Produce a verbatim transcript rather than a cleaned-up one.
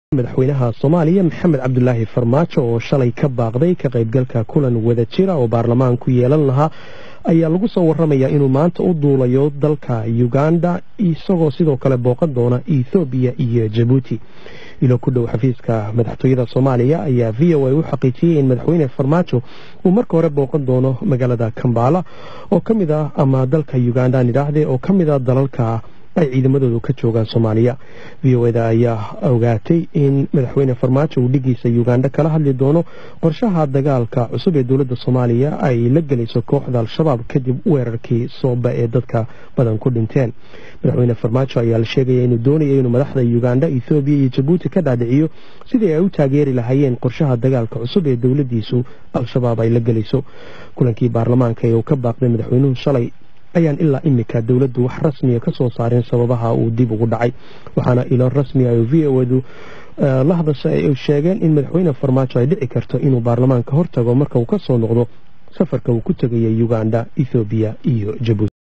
madaxweynaha Soomaaliya Maxamed Cabdullaahi Farmaajo oo shalay ka baaqday ka qaybgalka kulan wada jira oo baarlamaanku yeelan lahaa ayaa lagu soo waramayaa inuu maanta u duulayo dalka Uganda isagoo sidoo kale booqan doona Ethiopia iyo Djibouti ilo ku dhow xafiiska madaxtooyada Soomaaliya ayaa V O A u xaqiijiyay in madaxweyne Farmaajo uu marka hore booqan doono magaalada Kampala oo kamid ah ama dalka Uganda nidaaxde oo kamid ah dalalka ay ciidamadoodu ka joogaan Soomaaliya V O A ayaa ogaatay in madaxweyne Farmaajo uu dhigiisa Uganda kala hadli doono qorshaha dagaalka cusub ee dawladda Soomaaliya ay la galayso kooxda Al-Shabaab kadib weerarkii Sooba ee dadka badan ku dhinteen madaxweyne Farmaajo ayaa la sheegay inuu doonayo inuu madaxda Uganda Ethiopia iyo Djibouti ka dhaadhiciyo sidii ay u taageeri lahaayeen qorshaha dagaalka cusub ee dawladdiisu Al-Shabaab ay la galayso kulankii baarlamaanka ee uu ka baaqday madaxweynuhu shalay ayaan ilaa imika dawladdu wax rasmi ah ka soo saareen sababaha uu dib ugu dhacay waxaana ilo rasmi ah V O A la hadashay ay sheegeen in madaxweyne Farmaajo ay dhici karto inuu baarlamaanka hortago marka uu ka soo noqdo safarka uu ku tagay Uganda Ethiopia iyo Djibouti